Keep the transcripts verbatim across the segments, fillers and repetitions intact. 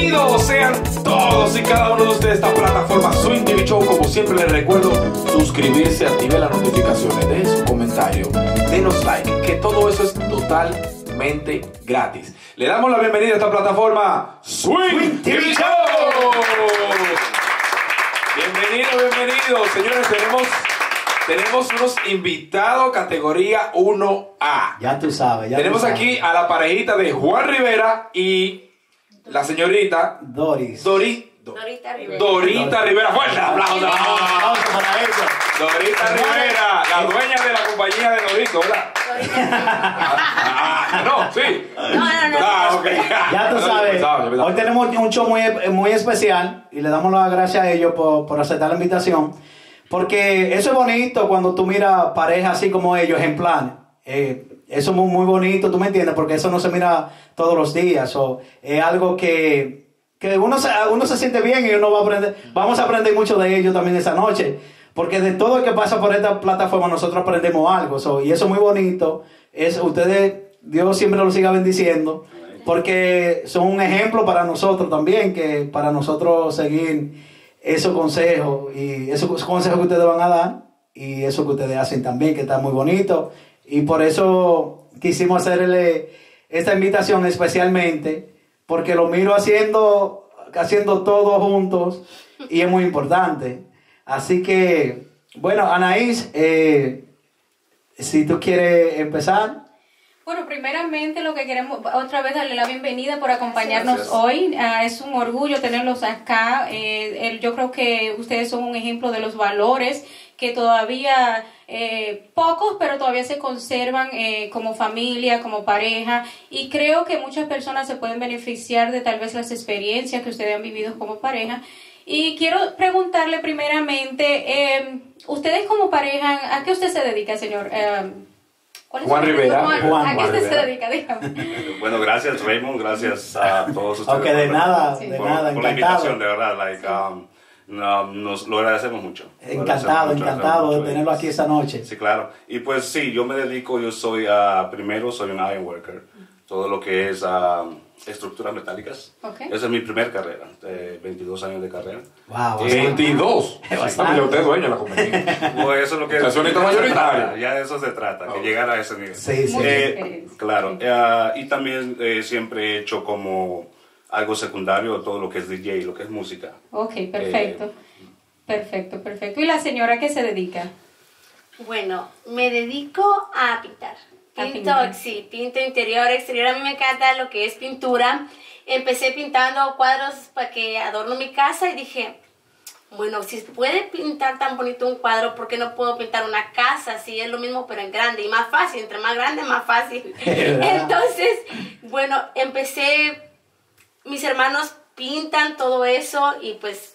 Bienvenidos sean todos y cada uno de ustedes a esta plataforma Swing T V Show. Como siempre les recuerdo suscribirse, activen las notificaciones, den su comentario, denos like, que todo eso es totalmente gratis. Le damos la bienvenida a esta plataforma Swing T V Show. Bienvenidos, bienvenidos. Señores, tenemos, tenemos unos invitados categoría uno A. Ya tú sabes. Ya tenemos tú sabes. aquí a la parejita de Juan Rivera y la señorita Doris. Dori, Do, Dorita Rivera. Dorita Rivera. Fuerte el aplauso. Vamos para eso. Dorita Rivera, la dueña de la compañía de Dorito, ¿verdad? Ah, no, sí. No, no, no. Ah, ok. Ya tú sabes. Hoy tenemos un show muy, muy especial y le damos las gracias a ellos por, por aceptar la invitación. Porque eso es bonito cuando tú miras parejas así como ellos, en plan. Eh, eso es muy, muy bonito, ¿tú me entiendes? Porque eso no se mira todos los días. O es algo que, que uno, se, uno se siente bien y uno va a aprender. Vamos a aprender mucho de ellos también esa noche. Porque de todo el que pasa por esta plataforma nosotros aprendemos algo. So, y eso es muy bonito. Es, ustedes, Dios siempre los siga bendiciendo. Porque son un ejemplo para nosotros también. Que para nosotros seguir esos consejos. Y esos consejos que ustedes van a dar. Y eso que ustedes hacen también, que está muy bonito. Y por eso quisimos hacerle esta invitación especialmente. Porque lo miro haciendo, haciendo todo juntos. Y es muy importante. Así que, bueno, Anaís, eh, si tú quieres empezar. Bueno, primeramente lo que queremos otra vez darle la bienvenida por acompañarnos Gracias. hoy. Uh, es un orgullo tenerlos acá. Eh, el, yo creo que ustedes son un ejemplo de los valores que todavía, eh, pocos, pero todavía se conservan eh, como familia, como pareja. Y creo que muchas personas se pueden beneficiar de tal vez las experiencias que ustedes han vivido como pareja. Y quiero preguntarle primeramente, eh, ustedes como pareja, ¿a qué usted se dedica, señor? Eh, ¿cuál es Juan su nombre? Rivera. Juan, Juan, ¿a qué Juan usted Rivera. se dedica? Dígame. Bueno, gracias Raymond, gracias a todos ustedes. Aunque de por- nada, Sí. de por, nada, por la encantado. invitación, de verdad. Like, um, no, nos lo agradecemos mucho. Lo Encantado, agradecemos mucho, encantado agradecemos de mucho. tenerlo aquí esta noche. Sí, claro. Y pues sí, yo me dedico, yo soy, uh, primero soy un iron worker. Todo lo que es uh, estructuras metálicas. Ok. Esa es mi primer carrera, de veintidós años de carrera. Wow. Eh, veintidós. bastante. Sí, usted es dueño de la compañía. Pues eso es lo que... Accionista mayoritario. Ya de eso se trata, que Ok. llegar a ese nivel. Sí, sí. Mucha Eh, experiencia. claro, Sí. eh, y también eh, siempre he hecho como algo secundario todo lo que es D J, lo que es música. Ok, perfecto. Perfecto, perfecto. ¿Y la señora a qué se dedica? Bueno, me dedico a pintar. A Pinto, pintar. sí, pinto interior, exterior. A mí me encanta lo que es pintura. Empecé pintando cuadros para que adorno mi casa y dije, bueno, si puede pintar tan bonito un cuadro, ¿por qué no puedo pintar una casa? Si es lo mismo pero en grande y más fácil, entre más grande más fácil. Entonces, bueno, empecé, mis hermanos pintan todo eso y pues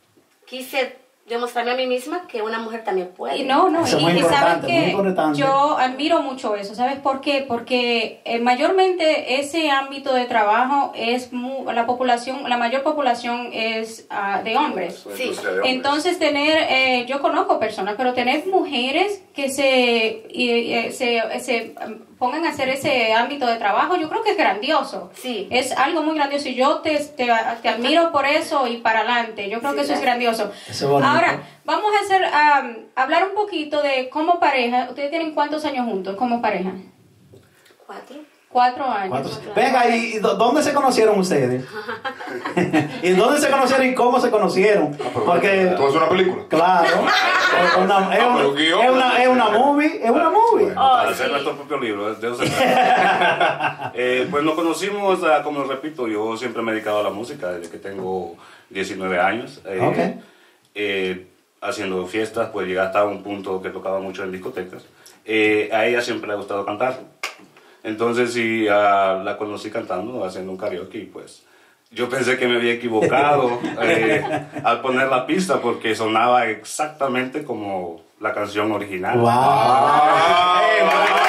quise demostrarme a mí misma que una mujer también puede. Y no, no, Eso es y, muy y saben importante, muy que importante. yo admiro mucho eso, ¿sabes por qué? Porque eh, mayormente ese ámbito de trabajo es mu- la población, la mayor población es ah, de hombres. La Sí. industria de hombres. Entonces tener, eh, yo conozco personas, pero tener mujeres que se, y, eh, se, se um, pongan a hacer ese ámbito de trabajo, yo creo que es grandioso. Sí. Es algo muy grandioso y yo te, te, te admiro por eso y para adelante. Yo creo Sí, que eso es gracias. grandioso. Eso es bonito. Ahora, vamos a hacer, um, hablar un poquito de cómo pareja. ¿Ustedes tienen cuántos años juntos como pareja? Cuatro. Cuatro años. ¿Cuántos? Venga, ¿y dó- dónde se conocieron ustedes? ¿Y dónde se conocieron y cómo se conocieron? Porque, ¿Tú haces una película? claro, es una, es Ah, pero una, guión. es una, es una movie, es una movie. Bueno, Oh, para sí. hacer nuestro propio libro, de eso se trata. Eh, pues nos conocimos, ah, como repito, yo siempre me he dedicado a la música desde que tengo diecinueve años. eh, Ok. eh, haciendo fiestas, pues llegué hasta un punto que tocaba mucho en discotecas. Eh, a ella siempre le ha gustado cantar. Entonces sí, ah, la conocí cantando, haciendo un karaoke y pues yo pensé que me había equivocado eh, al poner la pista porque sonaba exactamente como la canción original. Wow. Ah. Ey,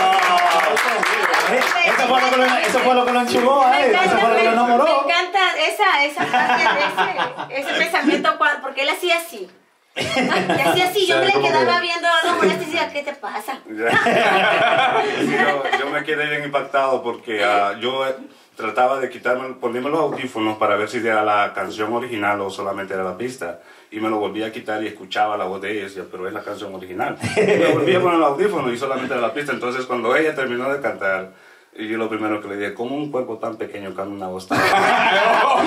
wow. Eso fue lo que lo, eso fue lo que lo enchuló a Me él, eso encanta, fue lo que lo me, enamoró. me encanta esa, esa parte de ese, ese pensamiento, cua- porque él hacía así. Y hacía así, yo O sea, me le como quedaba que- viendo algo molesto y decía, ¿qué te pasa? Sí, yo, yo me quedé bien impactado porque ah, yo trataba de quitarme, ponerme los audífonos para ver si era la canción original o solamente era la pista. Y me lo volvía a quitar y escuchaba la voz de ella y decía, pero es la canción original. Y me volvía a poner el audífono y solamente era la pista. Entonces cuando ella terminó de cantar, y yo lo primero que le dije, ¿cómo un cuerpo tan pequeño cambia una voz tan no,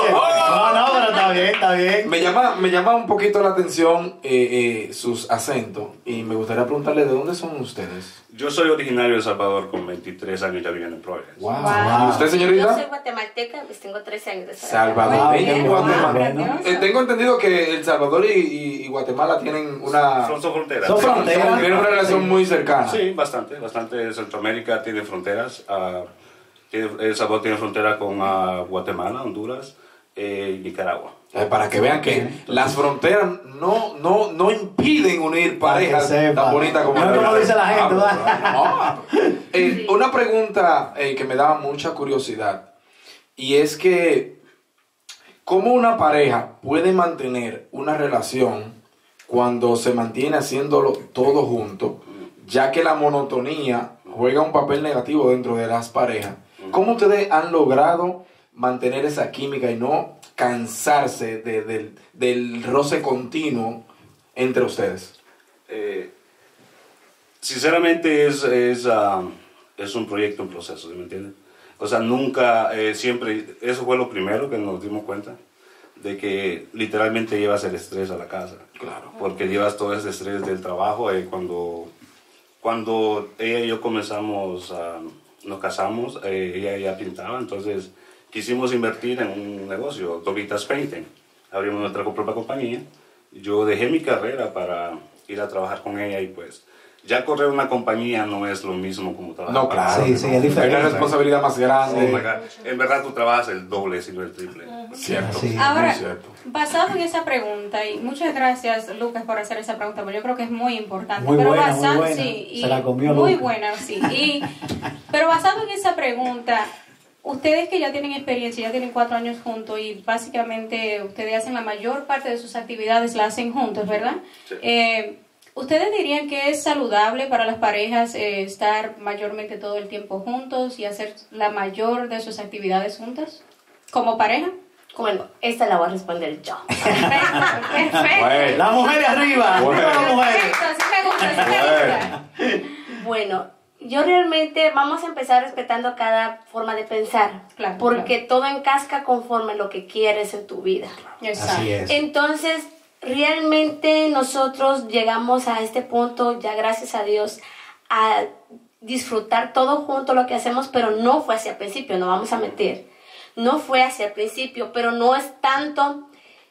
no, pero está bien, está bien. Me llama, me llama un poquito la atención eh, eh, sus acentos y me gustaría preguntarle, ¿de dónde son ustedes? Yo soy originario de El Salvador, con veintitrés años ya viviendo en Providence. Wow. Wow. ¿Y usted, señorita? Yo soy guatemalteca, pues tengo trece años de Salvador. Salvadoreña y Wow, Guatemala. bueno. Eh, tengo entendido que El Salvador y, y- y Guatemala tienen una, Son, son fronteras. Son fronteras. tienen una relación muy cercana. Sí, bastante, bastante. Centroamérica tiene fronteras. ah, tiene- El Salvador tiene frontera con ah, Guatemala, Honduras eh, y Nicaragua. Eh, Para que vean que las fronteras no, no, no impiden unir parejas Para que sepa. tan bonitas como No, la como de- dice la gente, Ah, ¿verdad? no. Eh, Una pregunta eh, que me daba mucha curiosidad y es que ¿cómo una pareja puede mantener una relación cuando se mantiene haciéndolo todo junto, ya que la monotonía juega un papel negativo dentro de las parejas? ¿Cómo ustedes han logrado mantener esa química y no cansarse de- del, del roce continuo entre ustedes? Eh, sinceramente es, es, ah, es un proyecto en proceso, ¿sí me entienden? O sea, nunca, eh, siempre, eso fue lo primero que nos dimos cuenta, de que literalmente llevas el estrés a la casa. Claro. Porque llevas todo ese estrés del trabajo. eh, cuando, cuando ella y yo comenzamos, a, nos casamos, eh, ella ya pintaba, entonces quisimos invertir en un negocio, Dovitas Painting. Abrimos nuestra propia compañía. Yo dejé mi carrera para ir a trabajar con ella y pues ya correr una compañía no es lo mismo como trabajar. No, para claro. Sí, otra, sí, ¿no? es diferente. Hay una responsabilidad más Oh grande. my God. En verdad tú trabajas el doble, si no el triple. Cierto. Sí. Ahora, muy cierto. basado en esa pregunta, y muchas gracias Lucas por hacer esa pregunta, porque yo creo que es muy importante. Muy pero buena, basa- muy buena. sí, y Se la comió muy Lucas. buena, sí. Y, pero basado en esa pregunta, ustedes que ya tienen experiencia, ya tienen cuatro años juntos y básicamente ustedes hacen la mayor parte de sus actividades, la hacen juntos, ¿verdad? Sí. Eh, ¿Ustedes dirían que es saludable para las parejas eh, estar mayormente todo el tiempo juntos y hacer la mayor de sus actividades juntas? ¿Como pareja? Bueno, esta la voy a responder yo. Perfecto, perfecto. Bueno. La mujer arriba. Bueno. Arriba las mujeres. Perfecto, así me gusta, así me gusta. Bueno, yo realmente vamos a empezar respetando cada forma de pensar. Claro, porque todo encasca conforme a lo que quieres en tu vida. Exacto. Así es. Entonces, realmente nosotros llegamos a este punto, ya gracias a Dios, a disfrutar todo junto lo que hacemos, pero no fue hacia el principio, no vamos a mentir. No fue hacia el principio, pero no es tanto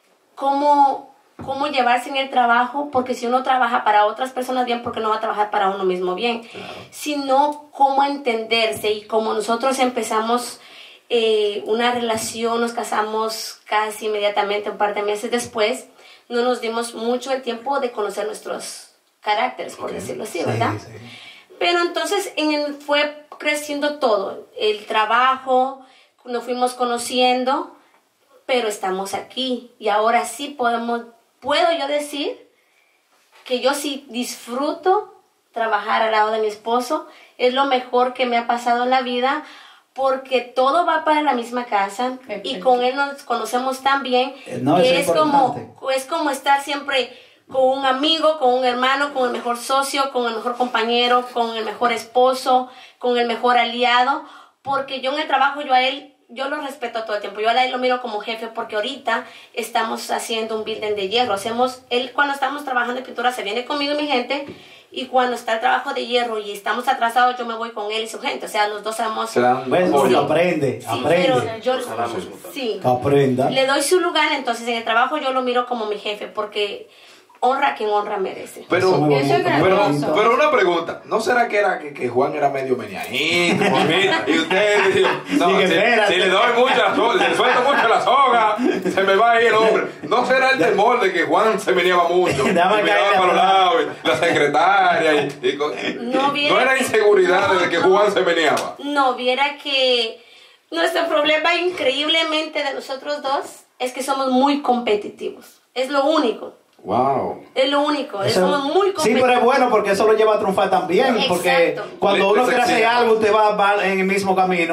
como, como llevarse en el trabajo, porque si uno trabaja para otras personas bien, porque no va a trabajar para uno mismo bien, sino cómo entenderse y como nosotros empezamos eh, una relación, nos casamos casi inmediatamente, un par de meses después, no nos dimos mucho el tiempo de conocer nuestros caracteres, por Ok. decirlo así, Sí, ¿verdad? sí. Pero entonces en el- fue creciendo todo, el trabajo, nos fuimos conociendo, pero estamos aquí y ahora sí podemos, puedo yo decir que yo sí disfruto trabajar al lado de mi esposo, es lo mejor que me ha pasado en la vida porque todo va para la misma casa y Perfecto. con él nos conocemos tan bien Eh, no, que eso es es como, importante. es como estar siempre con un amigo, con un hermano, con el mejor socio, con el mejor compañero, con el mejor esposo, con el mejor aliado, porque yo en el trabajo, yo a él, yo lo respeto todo el tiempo, yo a él lo miro como jefe, porque ahorita estamos haciendo un building de hierro, hacemos, él cuando estamos trabajando en pintura se viene conmigo y mi gente, y cuando está el trabajo de hierro y estamos atrasados, yo me voy con él y su gente, o sea, los dos somos... Se dan Bueno, apoyo. aprende, Sí, aprende. pero yo, Jalamos mutuamente. sí, Que aprenda. le doy su lugar, entonces en el trabajo yo lo miro como mi jefe, porque honra a quien honra merece. Pero, Eso es muy Eso es bonito, muy pero, grandioso. pero una pregunta, ¿no será que era que, que Juan era medio meneadito, bonito, y usted dijo, no, Sí, que si, espérate. si le doy mucha soga, si le suelto mucho la soga, se me va a ir el hombre? ¿No será el temor de que Juan se meneaba mucho? Y Dame miraba caer para los atrás. lados, y la secretaria, y, y co- No, viera ¿no era que- inseguridad no, de que no. Juan se meneaba? No, viera que nuestro problema increíblemente de nosotros dos es que somos muy competitivos. Es lo único. Wow. Es lo único. Eso- somos muy sí, competitivos. pero es bueno porque eso lo lleva a triunfar también. Exacto. Porque cuando Le- uno les quiere hacer exige. algo, usted va, va en el mismo camino.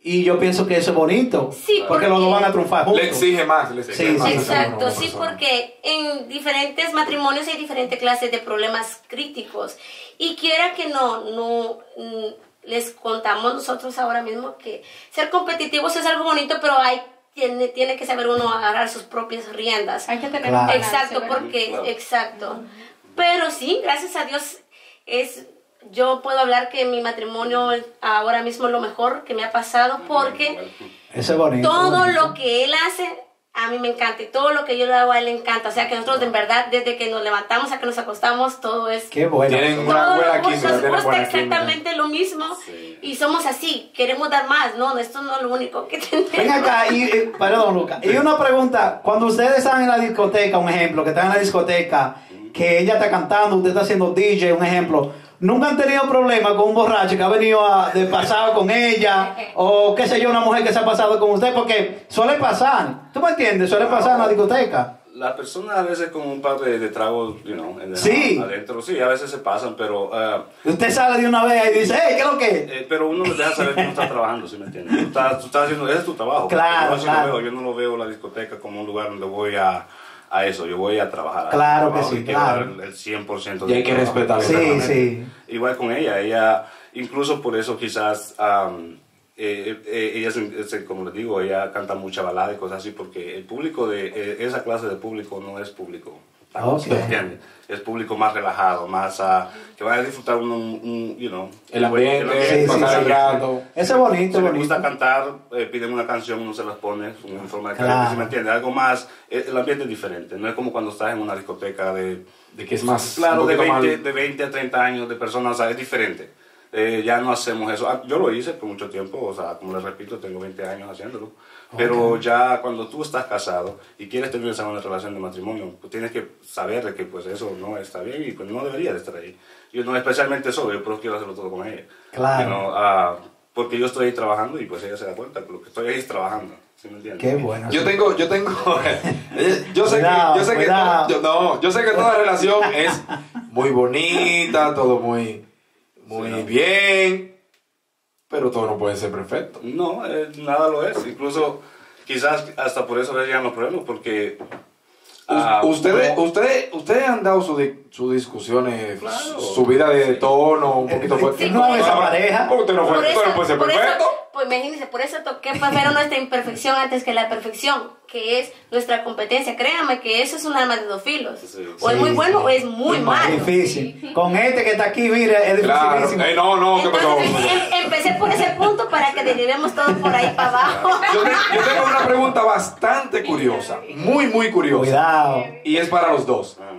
Y yo pienso que eso es bonito. Sí, porque, porque los dos van a triunfar juntos. Le exige más, le exige Sí, más. sí, Exacto, a sí, una persona. porque en diferentes matrimonios hay diferentes clases de problemas críticos. Y quiera que no, no mm, les contamos nosotros ahora mismo que ser competitivos es algo bonito, pero hay tiene, tiene que saber uno agarrar sus propias riendas. Hay que tener Claro. un balance, Exacto, ¿verdad? porque, Claro. exacto. Pero sí, gracias a Dios, es, yo puedo hablar que mi matrimonio ahora mismo es lo mejor que me ha pasado, porque Eso es bonito. todo bonito. lo que él hace, a mí me encanta, y todo lo que yo le hago a él le encanta. O sea, que nosotros, en verdad, desde que nos levantamos a que nos acostamos, todo es... Qué bueno. Tienen Todo una buena nos química, tienen gusta buena exactamente lo mismo, Sí. y somos así, queremos dar más, ¿no? Esto no es lo único que tenemos. Ven acá, y, y- perdón, Lucas. Y una pregunta, cuando ustedes están en la discoteca, un ejemplo, que están en la discoteca, que ella está cantando, usted está haciendo D J, un ejemplo, ¿nunca han tenido problemas con un borracho que ha venido a, de pasado con ella? O qué sé yo, una mujer que se ha pasado con usted, porque suele pasar, ¿tú me entiendes? Suele pasar en la discoteca. Las personas a veces con un par de, de tragos, you know, en- Sí. adentro, sí, a veces se pasan, pero... ah, Usted sale de una vez y dice, hey, ¿qué es lo que es? Eh, pero uno les deja saber que no está trabajando, ¿sí me entiendes? Tú estás, tú estás haciendo, ese es tu trabajo. Claro, yo, así claro. Lo veo, yo no lo veo la discoteca como un lugar donde voy a, a eso, yo voy a trabajar. Claro Yo que trabajo sí, y quiero claro. dar el, el cien por ciento Y hay del que trabajo. respetar Sí, Exactamente. sí. Igual con ella, ella, incluso por eso quizás, um, eh, eh, ella, se- se- como les digo, ella canta mucha balada y cosas así, porque el público de eh, esa clase de público no es público. Ok. ¿Me entiendes? Es público más relajado, más ah, que va a disfrutar un, un, you know, El ambiente, Sí, sí, pasar el sí. rato. Eso es bonito, Si les bonito. gusta cantar, eh, piden una canción, uno se las pone en forma de Claro. karaoke, ¿sí me entiende? Algo más, eh, el ambiente es diferente, no es como cuando estás en una discoteca de, De que es más. claro, un de poquito más- veinte, de veinte a treinta años de personas, o sea, es diferente. Eh, ya no hacemos eso. Ah, yo lo hice por mucho tiempo, o sea, como les repito, tengo veinte años haciéndolo. Pero ya cuando tú estás casado y quieres tener esa buena relación de matrimonio, pues tienes que saber de que pues eso no está bien y pues no debería de estar ahí. Yo no, especialmente solo, yo pero quiero hacerlo todo con ella. Claro. You know, ah, porque yo estoy ahí trabajando y pues ella se da cuenta que lo que estoy ahí es trabajando. ¿Sí me entiendes? Qué bueno. Yo tengo, yo tengo, yo sé Cuidado, que, yo sé que, cuidado. yo- no, yo sé que toda relación es muy bonita, todo muy, muy Sí, ¿no? bien, pero todo no puede ser perfecto. No, eh, nada lo es. Incluso quizás hasta por eso les llegan los problemas, porque... ah, U- ustedes, como- ustedes, ustedes han dado sus di- sus discusiones, Claro. su- su vida de tono, un poquito fuerte. Sí, no, esa pareja. Porque usted no, fue, Por usted no puede ser por eso- perfecto. pues imagínense, por eso toqué primero nuestra imperfección antes que la perfección, que es nuestra competencia. Créanme que eso es un arma de dos filos. Sí. O es Sí, muy bueno sí. o es muy Es malo. difícil. Con este que está aquí, mire, es Claro. dificilísimo. Ey, no, no, ¿qué pasó? Entonces em- empecé por ese punto para que derivemos todo por ahí para abajo. Yo, te- yo tengo una pregunta bastante curiosa, muy, muy curiosa. Cuidado. Y es para los dos. Ah,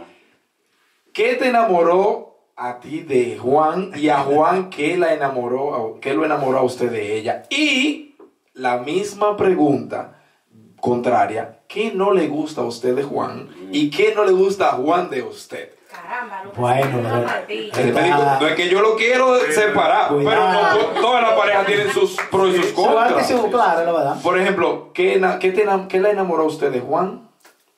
¿Qué te enamoró a ti de Juan y a Juan qué la enamoró, qué lo enamoró a usted de ella? Y la misma pregunta contraria, ¿qué no le gusta a usted de Juan y qué no le gusta a Juan de usted? Caramba, Lucas, Bueno, una no. maravilla. Te digo, no es que yo lo quiero separar, pero Cuidado. no, todas las parejas tienen sus pros y sus Su arte y contras. su- claro, la verdad. Por ejemplo, ¿qué, na- qué, te enam- qué la enamoró a usted de Juan?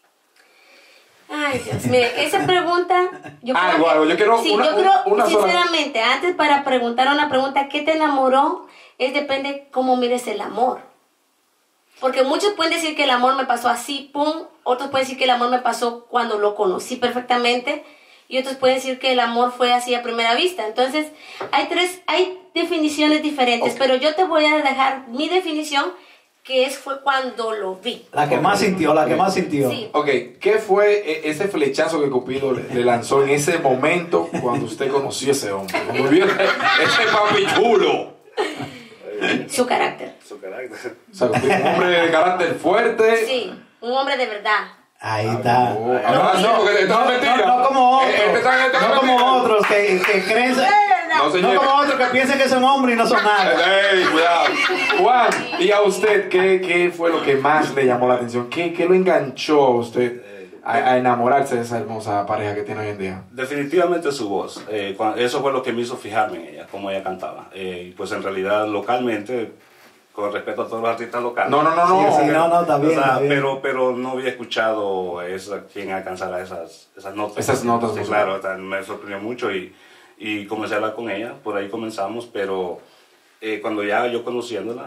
Ay, Dios, mire, esa pregunta... Yo creo Algo, que- algo, yo quiero sí, una- yo creo, una sola- sinceramente, antes para preguntar una pregunta, ¿qué te enamoró? Es depende cómo mires el amor. Porque muchos pueden decir que el amor me pasó así, pum. Otros pueden decir que el amor me pasó cuando lo conocí perfectamente. Y otros pueden decir que el amor fue así a primera vista. Entonces, hay tres, hay definiciones diferentes. Ok. Pero yo te voy a dejar mi definición, que es fue cuando lo vi. La que más sintió, la que más sintió. Sí. Ok, ¿qué fue e- ese flechazo que Cupido le, le lanzó en ese momento cuando usted conoció a ese hombre? Cuando vio ese, ese papi chulo. Su carácter. Su carácter. O sea, un hombre de carácter fuerte. Sí, un hombre de verdad. Ahí está. No, ahora sí, porque esto No, es mentira. no, no como Eh, este otros, está- este está no como mentira. otros que, que creen, No, no señor. como otros que piensan que son hombres y no son nada. Ey, cuidado. Juan, ¿y a usted qué, qué fue lo que más le llamó la atención? ¿Qué, qué lo enganchó a usted a, a enamorarse de esa hermosa pareja que tiene hoy en día? Definitivamente su voz. Eh, cua- eso fue lo que me hizo fijarme en ella, cómo ella cantaba. Eh, y pues en realidad localmente, con respeto a todos los artistas locales. No, no, no, no. Sí, sí, no, no, está bien, O sea, está bien. Pero, pero no había escuchado esa, quien alcanzara esas, esas notas. Esas notas Sí, musicales. claro, o sea, me sorprendió mucho y, y comencé a hablar con ella, por ahí comenzamos, pero eh, cuando ya yo conociéndola,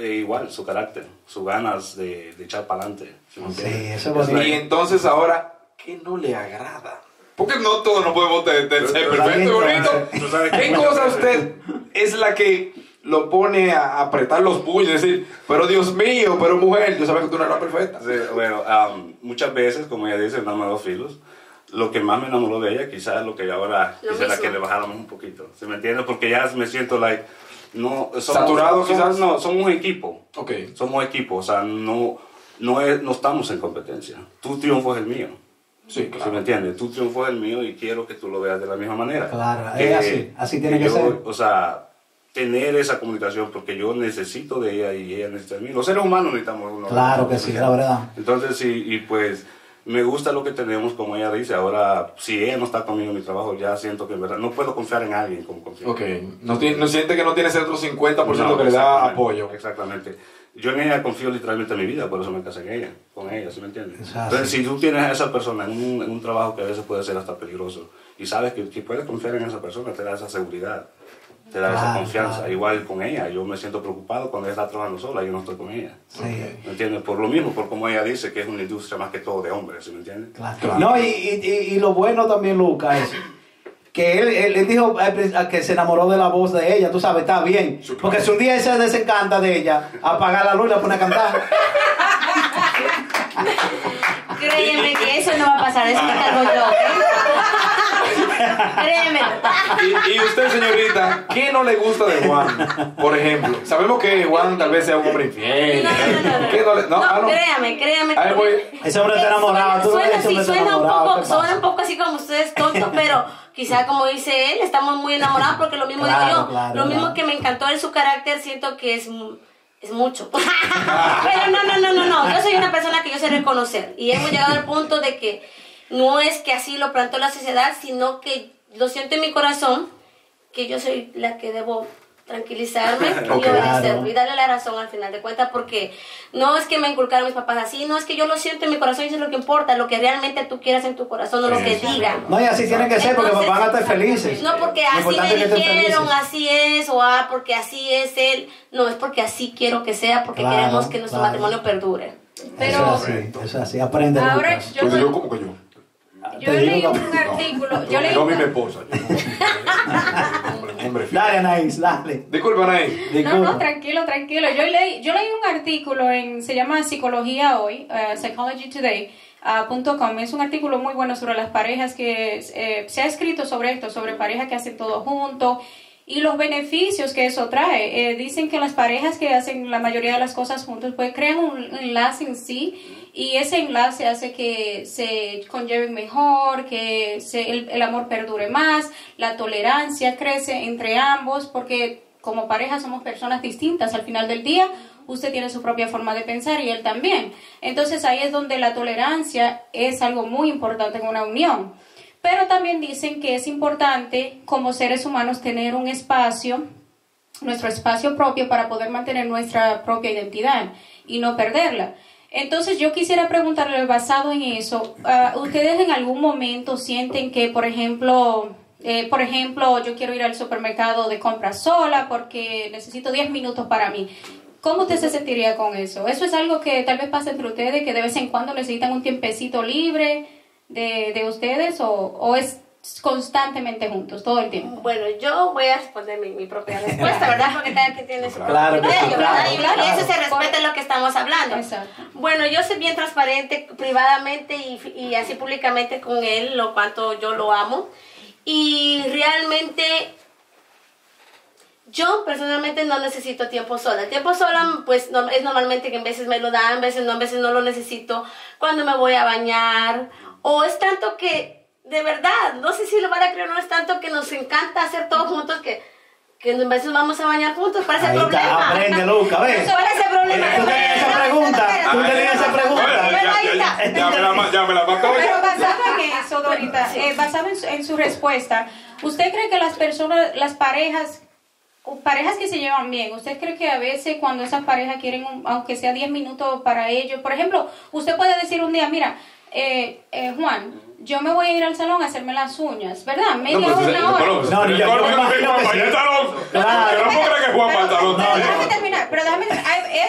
eh, igual, su carácter, sus ganas de, de echar para adelante. ¿Sí, sí, eso es bonito. Y entonces ahora, ¿qué no le agrada? Porque no todos no podemos ser perfecto y bonito. ¿Qué cosa usted es la que lo pone a apretar los puños y decir, pero Dios mío, pero mujer, yo sabía que tú no eras perfecta? Sí, bueno, um, muchas veces, como ella dice, dame dos filos. Lo que más me enamoró de ella, quizás lo que ahora Lo quisiera mismo. que le bajáramos un poquito. ¿Se me entiende? Porque ya me siento, like, no... Somos, ¿Saturado, somos, quizás? No, somos un equipo. Ok. Somos equipo, o sea, no, no, es, no estamos en competencia. Tu triunfo es el mío. Sí, ¿Se claro. me entiende? Tu triunfo es el mío y quiero que tú lo veas de la misma manera. Claro, Que- es así, así tiene que yo, ser. O sea, tener esa comunicación porque yo necesito de ella y ella necesita de mí. Los seres humanos necesitamos uno. Claro que sí, la verdad. Entonces, sí, y pues me gusta lo que tenemos, como ella dice. Ahora, si ella no está conmigo en mi trabajo, ya siento que en verdad no puedo confiar en alguien como confío. Ok. No, tiene- no siente que no tiene ese otro cincuenta por ciento No, que le da exactamente, apoyo. Exactamente. Yo en ella confío literalmente mi vida, por eso me casé en ella, con ella, ¿sí me entiendes? Es así. Entonces, si tú tienes a esa persona en un, en un trabajo que a veces puede ser hasta peligroso, y sabes que, que puedes confiar en esa persona, te da esa seguridad, te da esa Claro, confianza. claro. Igual con ella, yo me siento preocupado cuando ella está trabajando sola, yo no estoy con ella. Sí. ¿Me entiendes? Por lo mismo, por como ella dice, que es una industria más que todo de hombres, ¿sí me entiendes? Claro. Claro. No, y, y, y lo bueno también, Lucas, es que él, él, él dijo eh, que se enamoró de la voz de ella, tú sabes, está bien. Sí, claro. Porque si un día él se desencanta de ella, apaga la luz y la pone a cantar. Créeme que eso no va a pasar, eso me cargo yo. Créeme. Y, y usted, señorita, ¿qué no le gusta de Juan? Por ejemplo, sabemos que Juan tal vez sea un hombre infiel. No, no, no, no. ¿Qué no le- no, No, ah, no. créame, créame. Ahí voy. Ese hombre está enamorado. Tú Suena, ves, ese sí, hombre está suena un enamorado, poco, ¿qué pasa? suena un poco así como ustedes tontos, pero quizá como dice él, estamos muy enamorados porque lo mismo Claro, digo yo, claro, lo mismo claro. que me encantó de su carácter, siento que es mu- es mucho. Pero no, no, no, no, no, yo soy una persona que yo sé reconocer y hemos llegado al punto de que no es que así lo plantó la sociedad, sino que lo siento en mi corazón que yo soy la que debo tranquilizarme y Ok. obedecerlo Claro. y darle la razón al final de cuentas, porque no es que me inculcaron mis papás así, no es que yo lo siento en mi corazón y eso es lo que importa, lo que realmente tú quieras en tu corazón, no lo que digan. No, y así tiene que ser, porque Entonces, van a estar felices. No porque Lo así importante me es que estén dijeron, felices. así es, o ah, porque así es él. No, es porque así quiero que sea, porque Claro, queremos que nuestro claro. matrimonio perdure. Pero Eso es así, eso es así. Aprende, ahora Lucas. yo, Pues yo, ¿cómo que yo? yo Te leí digo, un no. artículo. Yo Yo, leí no un- vi mi esposa. Yo no. Hombre, hombre fiel. Dale, Anaís, dale. Disculpa, Nay. No, Disculpa. no, tranquilo, tranquilo. Yo leí, yo leí un artículo en, se llama Psicología Hoy, uh, Psychology Today. Uh, punto com. Es un artículo muy bueno sobre las parejas que eh, se ha escrito sobre esto, sobre parejas que hacen todo junto y los beneficios que eso trae. Eh, dicen que las parejas que hacen la mayoría de las cosas juntos pues crean un enlace en sí y ese enlace hace que se conlleven mejor, que se, el, el amor perdure más, la tolerancia crece entre ambos porque como pareja somos personas distintas al final del día. Usted tiene su propia forma de pensar y él también. Entonces ahí es donde la tolerancia es algo muy importante en una unión. Pero también dicen que es importante como seres humanos tener un espacio, nuestro espacio propio para poder mantener nuestra propia identidad y no perderla. Entonces yo quisiera preguntarle, basado en eso, uh, ¿ustedes en algún momento sienten que, por ejemplo... Eh, por ejemplo, yo quiero ir al supermercado de compras sola porque necesito diez minutos para mí? ¿Cómo usted se sentiría con eso? ¿Eso es algo que tal vez pasa entre ustedes, que de vez en cuando necesitan un tiempecito libre de, de ustedes o, o es constantemente juntos, todo el tiempo? Bueno, yo voy a responder mi, mi propia respuesta, ¿verdad? Porque cada quien tiene su Claro propio que sí, criterio, ¿verdad? claro, Y claro. eso se respeta en lo que estamos hablando. Exacto. Bueno, yo soy bien transparente privadamente y, y así públicamente con él, lo cuanto yo lo amo. Y realmente yo personalmente no necesito tiempo sola. El tiempo sola pues no, es normalmente que en veces me lo dan, en veces no, en veces no lo necesito cuando me voy a bañar. O es tanto que, de verdad, no sé si lo van a creer o no, es tanto que nos encanta hacer todo juntos que, que en veces vamos a bañar juntos. ¿Cuál es el Ahí problema? está, aprende, Lucas, ¿ves? ¿Cuál es el problema? Eh, tú tenías esa pregunta, tú tenías esa pregunta. Oye, ya, ya, ya, ya me la, ya me la mató. Pero ya. basado en eso, Dorita, Sí. eh, basado en su, en su respuesta, ¿usted cree que las personas, las parejas, o parejas que se llevan bien, usted cree que a veces cuando esas parejas quieren, un- aunque sea diez minutos para ellos, por ejemplo, usted puede decir un día, mira, eh, eh, Juan, yo me voy a ir al salón a hacerme las uñas, ¿verdad? Media No, pues, hora, eh, una hora. pero- No, ni yo- yo me imagino que sí. Vaya al salón. Claro. Yo no puedo creer que Juan va al salón. Pero déjame terminar, pero déjame, hay-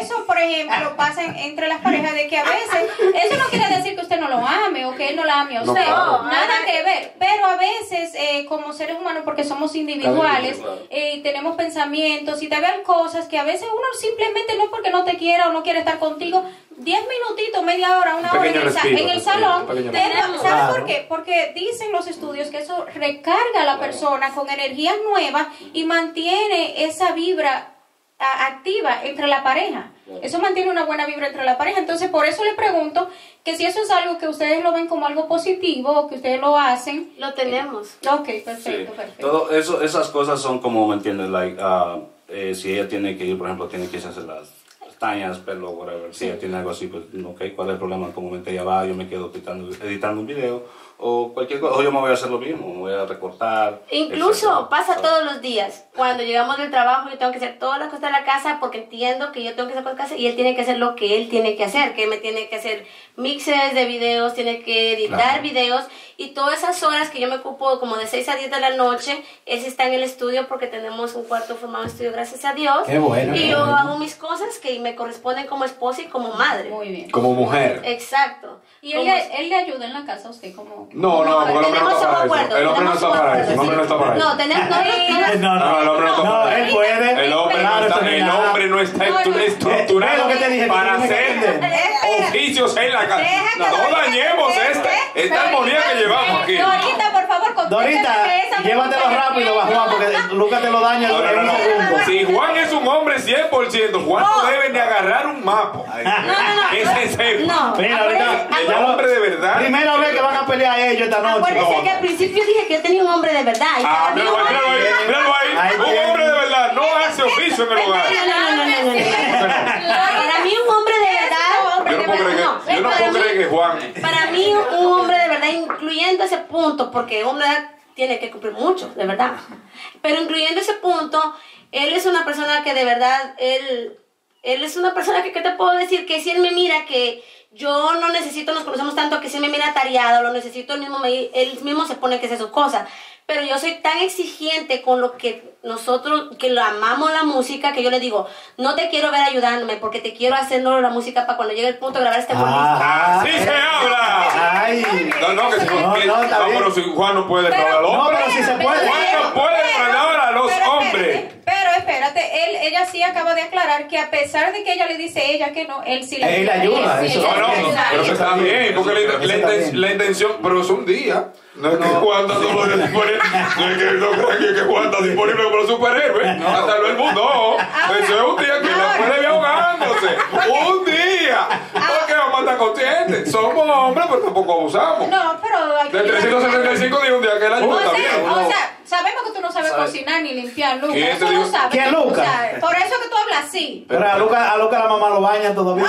eso, por ejemplo, pasa en- entre las parejas de que a veces, eso no quiere decir que usted no lo ame o que él no la ame a No, usted, claro. nada que ver, pero a veces eh, como seres humanos, porque somos individuales, Claro. eh, tenemos pensamientos y te ven cosas que a veces uno simplemente no es porque no te quiera o no quiere estar contigo, diez minutitos, media hora, una Un hora en pequeño el, sa- respiro, en el respiro, salón, un pequeño pero, respiro. ¿sabes Claro. por qué? Porque dicen los estudios que eso recarga a la persona con energías nuevas y mantiene esa vibra a- activa entre la pareja. Eso mantiene una buena vibra entre la pareja. Entonces, por eso le pregunto que si eso es algo que ustedes lo ven como algo positivo o que ustedes lo hacen. Lo tenemos. Ok, Sí. perfecto, perfecto. Todo eso, esas cosas son como, ¿me entiendes? Like, ah, eh, si ella tiene que ir, por ejemplo, tiene que irse a hacer las pestañas, pelo, whatever. Si ella tiene algo así, pues, ok, ¿cuál es el problema? Comúnmente ella va, yo me quedo editando, editando un video o cualquier cosa, o yo me voy a hacer lo mismo, me voy a recortar. Incluso etcétera. pasa todos los días. Cuando llegamos del trabajo, yo tengo que hacer todas las cosas de la casa porque entiendo que yo tengo que hacer cosas de casa y él tiene que hacer lo que él tiene que hacer, que me tiene que hacer mixes de videos, tiene que editar Claro. videos y todas esas horas que yo me ocupo como de seis a diez de la noche, él está en el estudio porque tenemos un cuarto formado en estudio, gracias a Dios. Qué bueno, Y qué yo bueno. hago mis cosas que me corresponden como esposa y como madre. Muy bien. Como mujer. Exacto. ¿Y él Como- le, él le ayuda en la casa a usted? Como... No, no, porque el hombre no tenemos está un para acuerdo, eso. El hombre no tenemos está un para acuerdo, eso. El hombre no está para No, eso. tenemos, no, no, No, No, el hombre no está no, para él eso. puede. El hombre, Claro, no está, eso no es el nada. hombre no está No, no. estructurado Ve lo que te dije, que para tú no me hacer entiendes. oficios en la casa. Deja que No Dorita dañemos conteste. esta, esta armonía que llevamos aquí. Dorita, por favor, contéstame Dorita, esa llévatelo pregunta. rápido, va Juan, porque Lucas te lo daña No, no, en no, un no. segundo. Si Juan es un hombre cien por ciento, Juan no debe ni agarrar un mapa. no, no. Ese sepa. No. Mira, ahorita, El ya lo- hombre de verdad. primera vez que van a pelear ellos esta noche. Acuérdese No, que no. al principio dije que yo tenía un hombre de verdad. Y Ah, para mí míralo un ahí, míralo hombre- ahí, míralo ahí. Ahí Un tiene. hombre de verdad no hace oficio en el hogar. No, no, no, no, no, no. Para mí un hombre de verdad. Yo no puedo creer que, yo no puedo creer que Juan. Para mí un hombre de verdad, incluyendo ese punto, porque un hombre de verdad tiene que cumplir mucho, de verdad. Pero incluyendo ese punto, él es una persona que de verdad, él, él es una persona que, ¿qué te puedo decir? Que si él me mira que yo no necesito, nos conocemos tanto, que si él me mira tareado, lo necesito, él mismo, me, él mismo se pone que hace sus cosas. Pero yo soy tan exigente con lo que nosotros, que lo amamos la música, que yo le digo, no te quiero ver ayudándome, porque te quiero hacerlo la música para cuando llegue el punto de grabar este bonito. Ah, ¡Así se habla! Ay. No, no, que si No, que- no, está no, bien. pero si Juan no puede Pero- frenar al No, hombre. pero si se puede. Juan no puede frenar a los Pero hombres. espérate, Pero espérate, él, ella sí acaba de aclarar que a pesar de que ella le dice ella que no, él sí le Él le ayuda, sí, eso ella No, no, le ayuda. pero que está bien, porque la, la, Eso está inten- bien. la intención, pero es un día. No es que Juan está todo disponible, no es que no crean que, que Juan está disponible como superhéroe, hasta salvar el mundo. Eso es un día que la puede ver ahogándose. Un día. Porque vamos a estar conscientes. Somos hombres, pero tampoco abusamos. No, pero hay que De trescientos sesenta y cinco días, un día que la O ayuda está sea, bien. o sea, sabemos que tú no sabes cocinar ni limpiar, Lucas. ¿Quién te Eso dijo? lo sabes. ¿Quién, tú Lucas? sabes. Por eso que tú hablas así. Pero a Lucas a Luca la mamá lo baña todavía.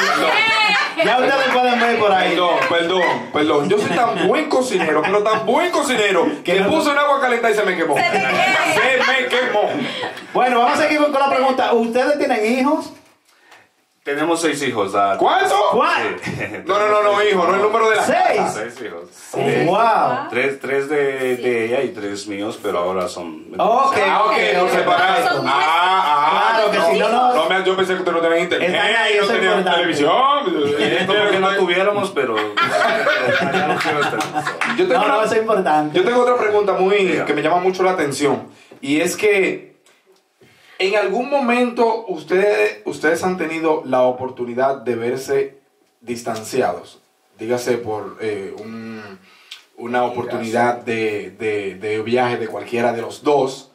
Ya ustedes pueden ver por ahí. Perdón, perdón, perdón. Yo soy tan buen cocinero, pero tan buen cocinero, que no- puse en agua calentada y se me quemó. Se te quemó. Se me quemó. Bueno, vamos a seguir con con la pregunta. ¿Ustedes tienen hijos? Tenemos seis hijos. ah, ¿Cuánto? ¿Cuál? Sí. No, no, no, no, hijo, no el número de la Seis. casa. Seis hijos. Oh, wow. Tres, tres de, de ella y tres míos, pero ahora son... Ok. Ah, ok, no separados. Son Ah, ah. Claro que no, si no, no- no me, yo pensé que usted no tenía internet, Están ahí, no eso es tenía importante. televisión. Es como que no tuviéramos, pero... ya no quiero estar. Yo tengo, No, no, una- eso es importante. yo tengo otra pregunta muy Diga. que me llama mucho la atención. Y es que en algún momento ustedes, ustedes han tenido la oportunidad de verse distanciados. Dígase por eh, un- una oportunidad de, de, de viaje de cualquiera de los dos.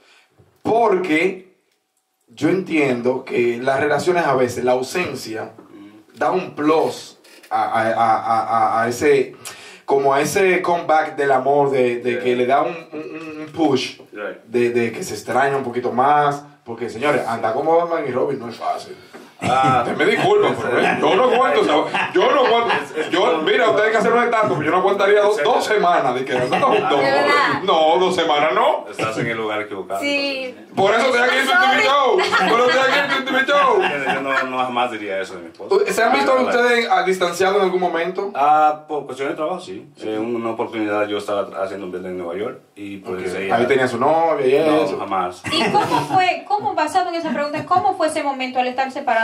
Porque yo entiendo que las relaciones a veces, la ausencia, da un plus a, a- a- a- a ese, como a ese comeback del amor, de, de que le da un, un- un push, Right. de, de que se extraña un poquito más, porque señores, andar como Batman y Robin no es fácil. Ah, Usted me disculpa, pero eh, yo no aguanto, o sea, yo no aguanto, yo, mira, ustedes hay que hacerlo de tanto, porque yo no aguantaría dos, dos semanas de que no, no, verdad? no, dos semanas no. estás en el lugar equivocado. Sí. Por eso estoy aquí en su T V Show, por eso estoy aquí en su T V Show. Yo no, no jamás diría eso de mi esposa. ¿Se han visto ustedes ah, distanciados en algún momento? Ah, por cuestión de trabajo, sí. Eh, una oportunidad, yo estaba haciendo un business en Nueva York y pues ella... Ahí tenía su novia y No, eso. jamás. ¿Y cómo fue, cómo basado en esa pregunta, cómo fue ese momento al estar separado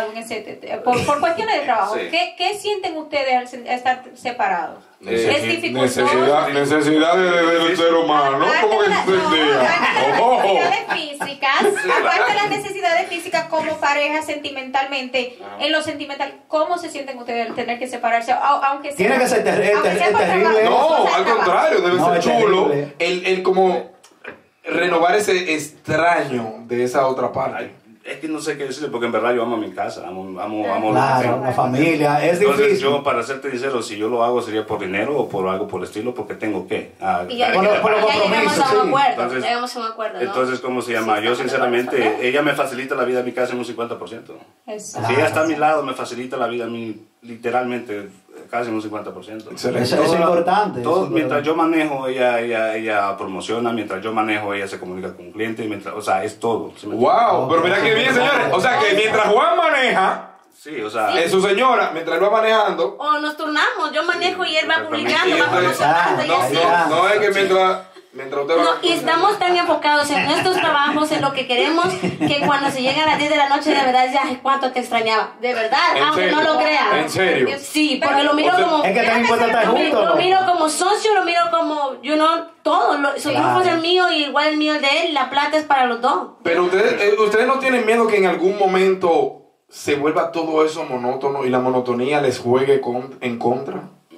separado en ese, por, por cuestiones de trabajo. Sí. ¿Qué, ¿Qué sienten ustedes al se- estar separados? Eh, ¿Es dificultoso? Necesidad, necesidades de- del ser humano, ¿no? Aparte ¿Cómo de que la- se no, entendía? aparte de las Oh. necesidades físicas, aparte de las necesidades físicas como pareja sentimentalmente, en lo sentimental, ¿cómo se sienten ustedes al tener que separarse? A- Aunque sea, Tiene que ser ter- aunque ter- sea por terrible. trabajo, No, por al trabajo. contrario, debe No, ser es chulo terrible. el, el como renovar ese extraño de esa otra parte. Ay, es que no sé qué decirle, porque en verdad yo amo mi casa, amo, amo, amo lo que Claro, tengo. la familia, es Entonces difícil. yo, para serte sincero, si yo lo hago sería por dinero o por algo por el estilo, porque tengo que. Ah, Y ya, hay Por que lo- por lo ya llegamos compromiso, a un sí. acuerdo. Entonces- llegamos a un acuerdo, ¿no? Entonces, ¿cómo se llama? Sí, Yo estamos sinceramente, de acuerdo. ella me facilita la vida en mi casa en un cincuenta por ciento. Exacto. Si ella está a mi lado, me facilita la vida a mí literalmente casi en un cincuenta por ciento. Excelente. Eso, eso es importante. Todo, eso es mientras importante. yo manejo, ella, ella, ella promociona, mientras yo manejo, ella se comunica con un cliente, mientras, o sea, es todo. ¿sí me entiendes? Wow, pero mira qué bien, señores. O sea que mientras Juan maneja, Sí, o sea, es su señora, mientras él va manejando, O nos turnamos, yo manejo y él va Exactamente. publicando, Y va entonces- promocionando y no, así. no, no es que mientras, mientras usted va No, y estamos tan enfocados en nuestros trabajos, en lo que queremos, que cuando se llega a las diez de la noche, de verdad, ya "Ay, cuánto te extrañaba". De verdad, ¿En aunque serio? no lo crean. ¿En serio? Sí, porque lo miro O sea, como... Es que también importa estar lo, mi- juntos, lo ¿no? miro como socio, lo miro como, you know, todo. Lo, su Claro. hijo es el mío y igual el mío es de él, la plata es para los dos. Pero ustedes, eh, ustedes no tienen miedo que en algún momento se vuelva todo eso monótono y la monotonía les juegue con- en contra.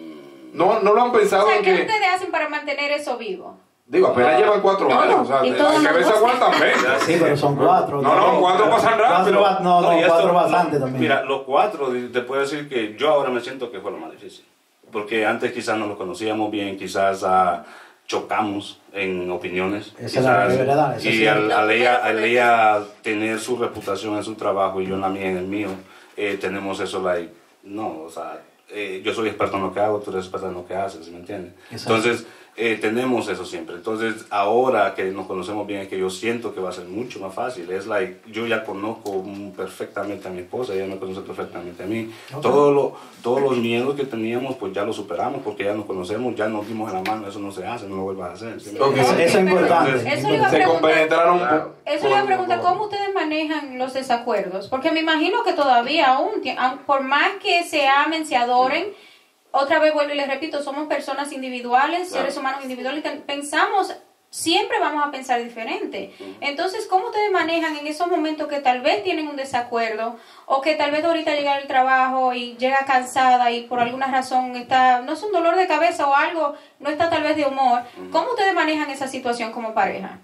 No, no lo han O pensado sea, en ¿qué que. ustedes hacen para mantener eso vivo? Digo, apenas llevan cuatro No, años. O sea, y hay todos que nos ver se gusta. aguantan veinte. Sí, pero son cuatro. No, no, cuatro pasan rápido. Cuatro ba- no, no, y esto- cuatro no, bastante también. Mira, los cuatro, te puedo decir que yo ahora me siento que fue lo más difícil. Porque antes quizás no lo conocíamos bien, quizás ah, chocamos en opiniones. Esa es la quizás, verdad, eso y sí. al, al ella, al ella tener su reputación en su trabajo y yo en la mía en el mío, eh, tenemos eso, like, no, o sea, eh, yo soy experto en lo que hago, tú eres experto en lo que haces, ¿me entiendes? Exacto. Entonces, eh, tenemos eso siempre. Entonces, ahora que nos conocemos bien, es que yo siento que va a ser mucho más fácil. Es like, yo ya conozco mm, perfectamente a mi esposa, ella me conoce perfectamente a mí. Ok. Todo lo, todos los miedos que teníamos, pues ya los superamos porque ya nos conocemos, ya nos dimos en la mano, eso no se hace, no lo vuelvas a hacer. ¿sí? Ok. Eso, eso es Pero importante. eso le iba a Se preguntar. compenetraron. Claro. Eso le iba a preguntar, ¿cómo ustedes manejan los desacuerdos? Porque me imagino que todavía aún, ti- aun- por más que se amen, se adoren, otra vez vuelvo y les repito, somos personas individuales, Claro. seres humanos individuales, que pensamos, siempre vamos a pensar diferente. Entonces, ¿cómo ustedes manejan en esos momentos que tal vez tienen un desacuerdo o que tal vez ahorita llega al trabajo y llega cansada y por alguna razón está, no es un dolor de cabeza o algo, no está tal vez de humor? ¿Cómo ustedes manejan esa situación como pareja?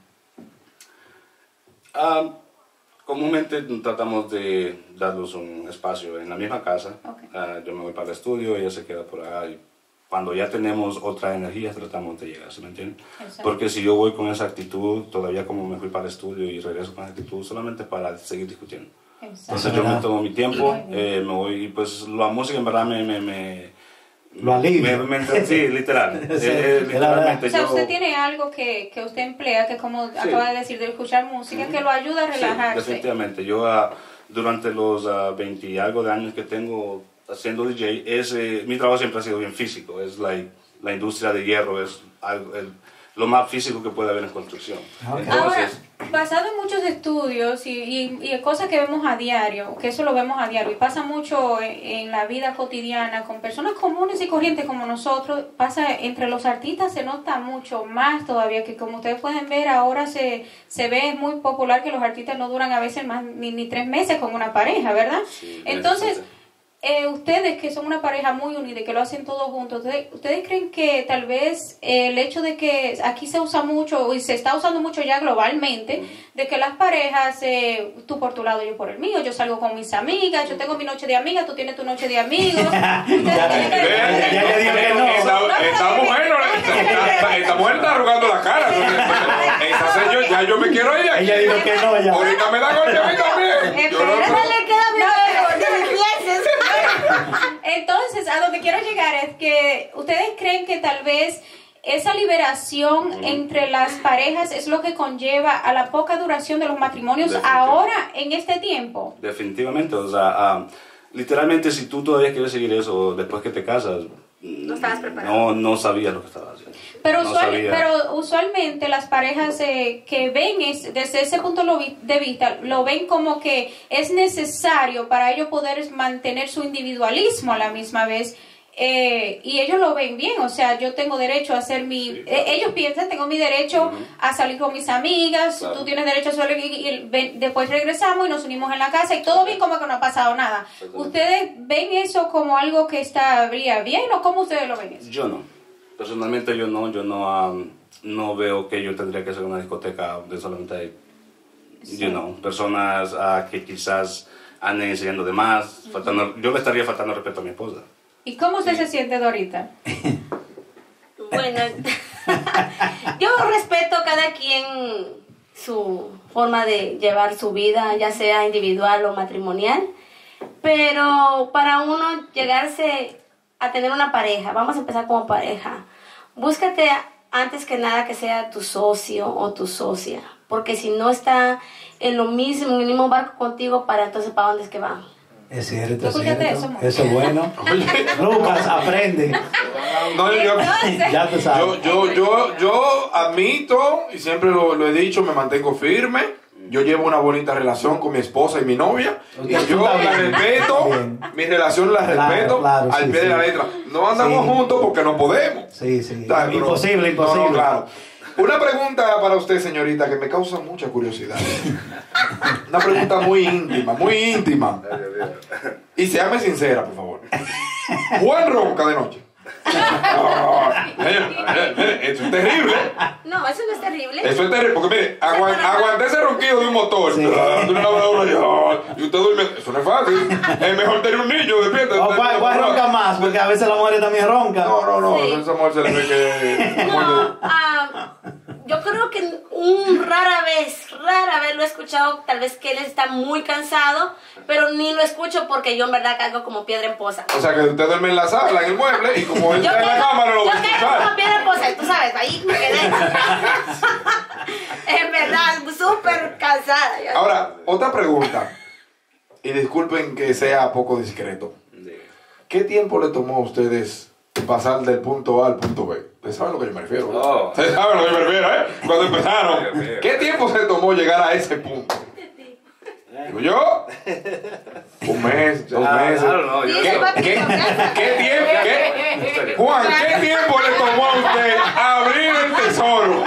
Ah, comúnmente tratamos de darnos un espacio en la misma casa. Ok. Ah, yo me voy para el estudio, ella se queda por allá. Y cuando ya tenemos otra energía, tratamos de llegar, ¿sí me entiendes? Exacto. Porque si yo voy con esa actitud, todavía como me fui para el estudio y regreso con esa actitud, solamente para seguir discutiendo. Exacto. Entonces yo me tomo mi tiempo, eh, me voy, y pues la música en verdad me... me, me Lo alivia. me- me- sí, literal. Sí, Eh, eh, es la verdad. literalmente O sea, yo- usted tiene algo que, que usted emplea, que como acaba de decir, de escuchar música, que lo ayuda a Sí, relajarse. definitivamente. Yo ah, durante los ah, veinte y algo de años que tengo haciendo D J, es, eh, mi trabajo siempre ha sido bien físico. Es like, la industria de hierro es algo, el- lo más físico que puede haber en construcción. Ok. Ahora, Entonces, basado en muchos estudios y, y, y cosas que vemos a diario, que eso lo vemos a diario y pasa mucho en, en la vida cotidiana con personas comunes y corrientes como nosotros, pasa entre los artistas, se nota mucho más todavía, que como ustedes pueden ver ahora se, se ve muy popular que los artistas no duran a veces más ni, ni tres meses con una pareja, ¿verdad? Sí, Entonces, exactamente. eh, ustedes que son una pareja muy unida y que lo hacen todos juntos, ¿ustedes, ustedes creen que tal vez eh, el hecho de que aquí se usa mucho y se está usando mucho ya globalmente, de que las parejas, eh, tú por tu lado, yo por el mío, yo salgo con mis amigas, yo tengo mi noche de amigas, tú tienes tu noche de amigos, ustedes tienen que- Ya, ya, ya dijo que no. Esta, esta mujer no le- esta, esta mujer está arrugando la cara. Entonces, esta señor, ya yo me quiero ir aquí. Ella dijo que no, ya. Ahorita me da golpe a mí también. Yo no- Espera, le queda bien No, de empieces. Entonces, a donde quiero llegar es que ustedes creen que tal vez esa liberación entre las parejas es lo que conlleva a la poca duración de los matrimonios Definitivamente. ahora en este tiempo. Definitivamente, o sea, ah, literalmente si tú todavía quieres seguir eso después que te casas, No estabas preparado. No, no sabía lo que estaba haciendo. Pero, No usual- sabía. pero usualmente las parejas eh, que ven es, desde ese punto lo vi- de vista, lo ven como que es necesario para ellos poder mantener su individualismo a la misma vez. Eh, y ellos lo ven bien, o sea, yo tengo derecho a hacer mi... Sí, claro. eh, ellos piensan, tengo mi derecho Ujú. a salir con mis amigas, Claro. tú tienes derecho a salir y, y ven- después regresamos y nos unimos en la casa y todo bien, como que no ha pasado nada. Exactamente. ¿Ustedes ven eso como algo que estaría bien o cómo ustedes lo ven eso? Yo no. Personalmente yo no. Yo no, um, no veo que yo tendría que ser una discoteca de solamente hay, you know, personas uh, que quizás anden enseñando de más. Faltando, yo le estaría faltando respeto a mi esposa. ¿Y cómo usted se siente, Dorita? Bueno, yo respeto a cada quien su forma de llevar su vida, ya sea individual o matrimonial, pero para uno llegarse a tener una pareja, vamos a empezar como pareja, búscate antes que nada que sea tu socio o tu socia, porque si no está en lo mismo, en el mismo barco contigo, para entonces ¿para dónde es que va? Es cierto, es Escúchate cierto. eso, amor. Eso es bueno. Lucas, aprende. No, yo, Entonces, Ya tú sabes. yo, yo, yo, yo admito, y siempre lo, lo he dicho, me mantengo firme. Yo llevo una bonita relación con mi esposa y mi novia. Y Usted yo está la bien. respeto, Bien. mi relación la Claro, respeto claro, al sí, pie de sí. la letra. No andamos Sí. juntos porque no podemos. Sí, sí. ¿Sabes? Pero- Imposible, imposible. No, no, claro. Una pregunta para usted, señorita, que me causa mucha curiosidad. Una pregunta muy íntima, muy íntima. Y séame sincera, por favor. Juan ronca de noche. No, mire, mire, mire, eso es terrible. No, eso no es terrible. Eso es terrible, porque mire, aguan- aguanté ese ronquido de un motor. Sí. Ah, de una lavadora, y, ah, y usted duerme. Eso no es fácil. Es mejor tener un niño despierto. O cuál, cuál ronca más, porque a veces las mujeres también roncan. No, no, no. Sí. A esa mujer se le ve que. No, ah, yo creo que un rara vez, rara vez lo he escuchado, tal vez que él está muy cansado, pero ni lo escucho porque yo en verdad caigo como piedra en poza. O sea que usted duerme en la sala, en el mueble, y como él Yo está en la caigo, cámara, lo yo va a caigo como escuchar. piedra en poza, y tú sabes, ahí me quedé. En verdad, súper cansada. ya. Ahora, otra pregunta. Y disculpen que sea poco discreto. ¿Qué tiempo le tomó a ustedes pasar del punto A al punto B? ¿Ustedes saben a lo que yo me refiero? ¿no? No. Ustedes saben a lo que yo me refiero, ¿eh? Cuando empezaron. ¿Qué tiempo se tomó llegar a ese punto? Digo yo, un mes, dos Ah, meses. claro, no, yo- Sí, ¿Qué, ese papito, qué- gracias. qué tiempo? qué- Juan, ¿qué tiempo le tomó a usted abrir el tesoro?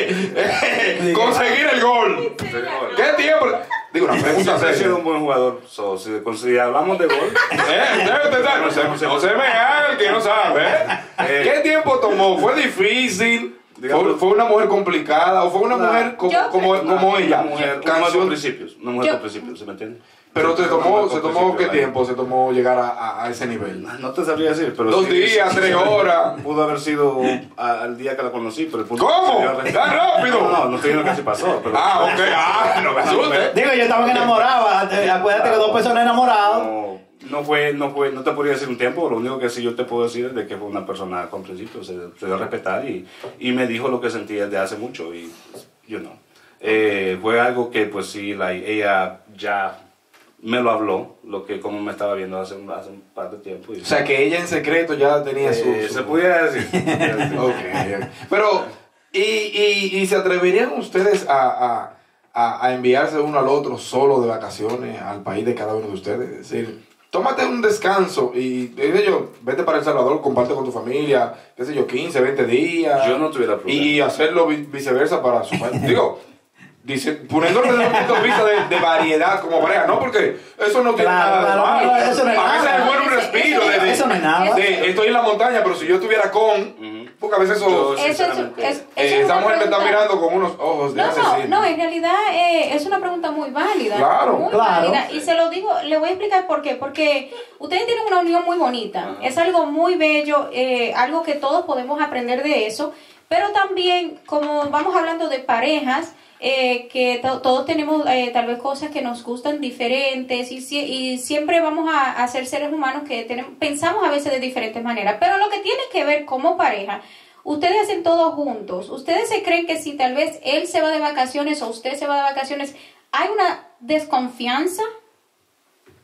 Conseguir el gol. ¿Qué tiempo? Digo, una pregunta Siempre he sido seria. un buen jugador. So, si, si hablamos de gol, Eh, usted- usted sabe, no se, no se me haga el que no sabe. ¿eh? ¿Qué tiempo tomó? ¿Fue difícil? ¿Fue, fue una mujer complicada? ¿O fue una No. mujer como, Yo como, creo- como ella? Una mujer, una mujer Canción- con principios. Una mujer Yo- con principios, ¿se me entiende? Pero se Una tomó, mujer se con tomó ¿qué principios, tiempo se tomó llegar a, a- a ese nivel? No te sabría decir, pero Dos sí, días, sí, tres sí, horas. Pudo haber sido a- al día que la conocí, pero el punto ¿Cómo? se dio a- ¿Tan rápido? No, no, no estoy diciendo que así pasó. Pero Ah, ok. Ah, no me asuste. Digo, yo estaba enamorado. Acuérdate que dos personas enamoradas. No, no fue, no fue, no te podría decir un tiempo. Lo único que sí yo te puedo decir es de que fue una persona con principios, se, se dio a respetar y, y me dijo lo que sentía desde hace mucho y, you know, eh, fue algo que pues sí, la, ella ya me lo habló, lo que como me estaba viendo hace, un- hace un par de tiempo. Y, O sea, que ella en secreto ya tenía su... eh, su- se pudiera decir. se pudiera decir. Ok, ok. Pero, ¿y, y, y se atreverían ustedes a, a, a, a enviarse uno al otro solo de vacaciones al país de cada uno de ustedes? Es decir, tómate un descanso y, qué sé yo, vete para El Salvador, comparte con tu familia, qué sé yo, quince, veinte días. Yo no tuviera problema. Y hacerlo vi- viceversa para su país. Digo, dice, poniéndolo desde un punto de vista de, de variedad como pareja, ¿no? Porque eso no tiene Claro, nada de claro, malo. no, eso no es A veces nada. es bueno un respiro de, de- Eso no es nada. de, estoy en la montaña, pero si yo estuviera con, Ujú. porque a veces eso... Yo, Eso es, sinceramente, es- Eh, eso es esa una mujer me está pregunta- mirando con unos ojos de No, no, asesino. no, en realidad eh, es una pregunta muy válida. Claro, muy claro. válida. Y se lo digo, le voy a explicar por qué. Porque ustedes tienen una unión muy bonita. Es algo muy bello, eh, algo que todos podemos aprender de eso. Pero también, como vamos hablando de parejas, eh, que to- todos tenemos eh, tal vez cosas que nos gustan diferentes y, si- y siempre vamos a, a ser seres humanos que tenemos, pensamos a veces de diferentes maneras. Pero lo que tiene que ver como pareja, ustedes hacen todo juntos. ¿Ustedes se creen que si tal vez él se va de vacaciones o usted se va de vacaciones, hay una desconfianza?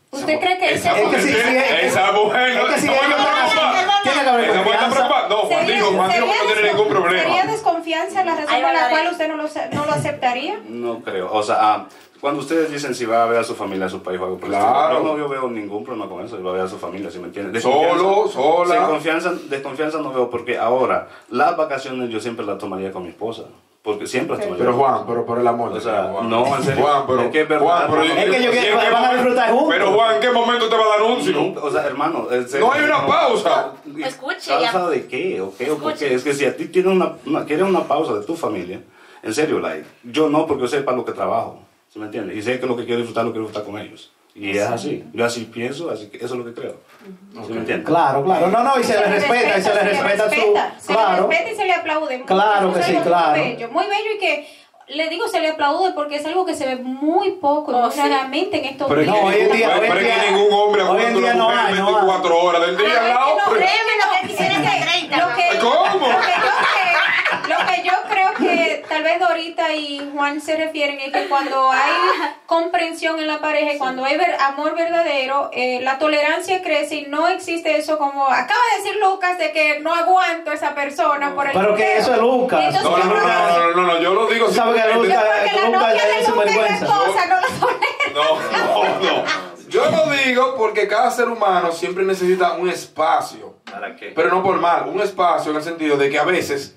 ¿Usted cree que esa ese- mujer, Es que sí, sí, es- esa mujer no, es que sí, no es está que- preocupada. tiene que haber Esa mujer está confianza. preocupada. No, Juan sería- dijo, Juan dijo que no sería tiene ningún problema. ¿Sería desconfianza la razón Ahí por va la la cual ley. usted no lo, no lo aceptaría? No creo. O sea, ah, cuando ustedes dicen si va a ver a su familia, a su país o algo por el Claro. estilo, yo no yo veo ningún problema con eso. Yo va a ver a su familia, ¿sí me entiendes? Solo, sola. Desconfianza, desconfianza no veo, porque ahora, las vacaciones yo siempre las tomaría con mi esposa. Porque siempre las tomaría. Pero Juan, pero por el amor. O de sea, Dios, Juan. no, en serio. Juan, pero, Es que es verdad, Juan, pero, no, Es que yo quiero- ¿en qué van a momento- disfrutar juntos. Pero Juan, ¿en qué momento te va a dar anuncio? Nunca, o sea, hermano, en serio, No hay una pausa. Escuche, ¿Pausa ya. de qué? ¿O qué? ¿O por Escuche. qué? Es que si a ti tienes una, una- quieres una pausa de tu familia, en serio, like, yo no, porque yo sé para lo que trabajo, ¿sí me entiendes? Y sé que lo que quiero disfrutar, lo quiero disfrutar con ellos. Y es así. Yo así pienso, así que eso es lo que creo. ¿Sí me entiendes? Claro, claro. No, no, y se, le respeta, y se le respeta su. Se le Claro. respeta y se le aplaude. Claro que Eso es sí, algo claro. Muy bello, muy bello y que le digo se le aplaude porque es algo que se ve muy poco, Oh, muy sí. raramente en estos Pero es días. que No, hoy en ningún- día- pero hoy en es que día- ningún hombre hoy en aguanta día una no mujer hay, no veinticuatro horas del día Ah, al es lado. que no, pero- créeme lo que quisiera que treinta, lo que, ¿Cómo? Lo que yo creo, lo que yo creo que tal vez Dorita y Juan se refieren es que cuando hay comprensión en la pareja y cuando hay ver- amor verdadero, eh, la tolerancia crece y no existe eso como acaba de decir Lucas de que no aguanto a esa persona por el Pero que dinero. eso es Lucas. Entonces, No, no, yo no, creo que- no, no, no, no, yo lo digo Tú sabes que simplemente- yo Lucas- creo que la Lucas novia es de Lucas y la sinvergüenza. esposa no la toleran. No, no, no. Yo lo digo porque cada ser humano siempre necesita un espacio. ¿Para qué? Pero no por mal, un espacio en el sentido de que a veces